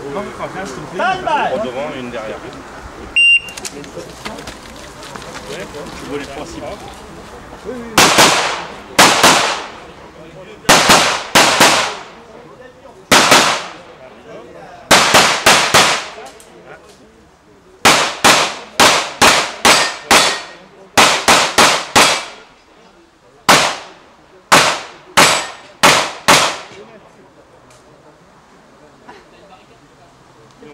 Trois devant et une derrière. Tu vois les trois cibles.